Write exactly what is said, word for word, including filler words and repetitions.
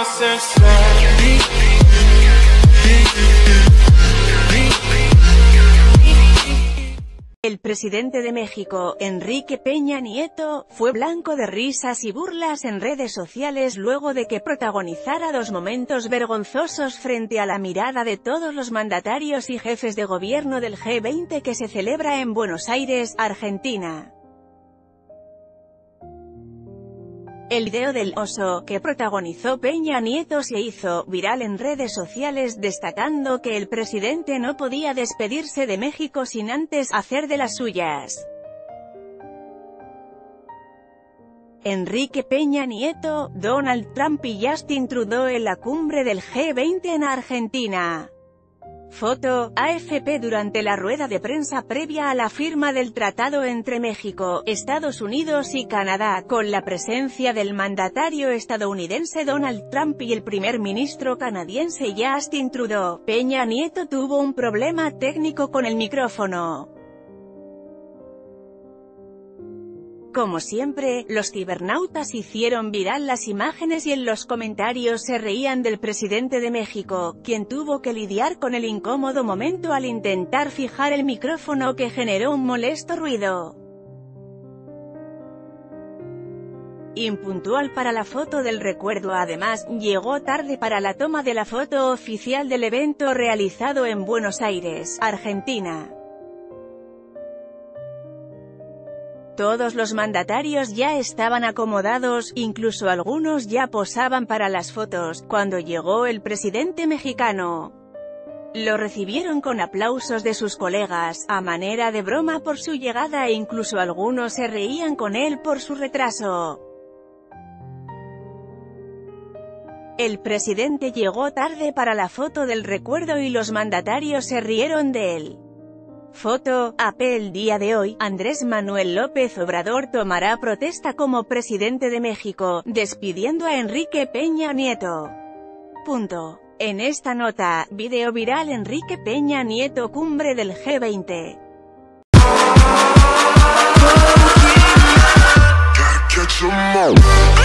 El presidente de México, Enrique Peña Nieto, fue blanco de risas y burlas en redes sociales luego de que protagonizara dos momentos vergonzosos frente a la mirada de todos los mandatarios y jefes de gobierno del G veinte que se celebra en Buenos Aires, Argentina. El video del oso, que protagonizó Peña Nieto, se hizo viral en redes sociales destacando que el presidente no podía despedirse de México sin antes hacer de las suyas. Enrique Peña Nieto, Donald Trump y Justin Trudeau en la cumbre del G veinte en Argentina. Foto, A F P durante la rueda de prensa previa a la firma del tratado entre México, Estados Unidos y Canadá, con la presencia del mandatario estadounidense Donald Trump y el primer ministro canadiense Justin Trudeau. Peña Nieto tuvo un problema técnico con el micrófono. Como siempre, los cibernautas hicieron viral las imágenes y en los comentarios se reían del presidente de México, quien tuvo que lidiar con el incómodo momento al intentar fijar el micrófono que generó un molesto ruido. Impuntual para la foto del recuerdo. Además, llegó tarde para la toma de la foto oficial del evento realizado en Buenos Aires, Argentina. Todos los mandatarios ya estaban acomodados, incluso algunos ya posaban para las fotos, cuando llegó el presidente mexicano. Lo recibieron con aplausos de sus colegas, a manera de broma por su llegada e incluso algunos se reían con él por su retraso. El presidente llegó tarde para la foto del recuerdo y los mandatarios se rieron de él. Foto, A P. El día de hoy, Andrés Manuel López Obrador tomará protesta como presidente de México, despidiendo a Enrique Peña Nieto. Punto. En esta nota, video viral Enrique Peña Nieto cumbre del G veinte. Gotta catch 'em all.